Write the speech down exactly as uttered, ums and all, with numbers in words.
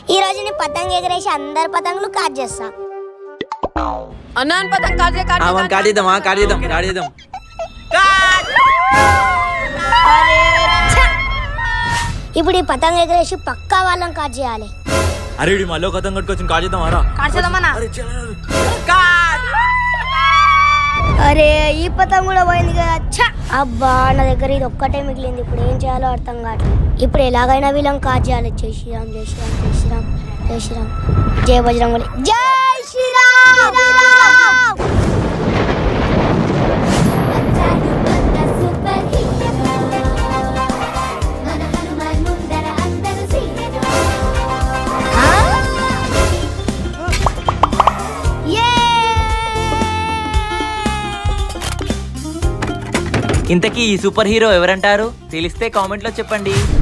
ఈ రోజు నీ పతంగ ఎగరేసి అందరు పతంగులు కాట్ చేస్తా. అన్నా పతంగ కాట్ చే కాట్ అవన్ కాట్ చేద్దాం కాట్ చేద్దాం కాట్ చేద్దాం. ఇప్పుడు ఈ పతంగ ఎగరేసి పక్కా వాళ్ళని కాట్ చేయాలి. అరే మళ్ళీ పతంగ కట్టుకొచ్చి కాట్ చేద్దాం ఆరా. కాట్ చేద్దామన్నా. అరే ఈ పతంగ కూడా పోయింది కదా. అబ్బా నా దగ్గర ఇది ఒక్కటే మిగిలింది. ఇప్పుడు ఏం చేయాలో అర్థం కావట్లేదు. ఇప్పుడు ఎలాగైనా వీళ్ళని కాట్ చేయాలి. జై శ్రీరామ్ జై శ్రీరామ్ జై శ్రీరామ్ జై శ్రీరామ్ జై బజరంగబలి జై శ్రీరామ్. ఇంతకీ ఈ సూపర్ హీరో ఎవరంటారు? తెలిస్తే కామెంట్ లో చెప్పండి.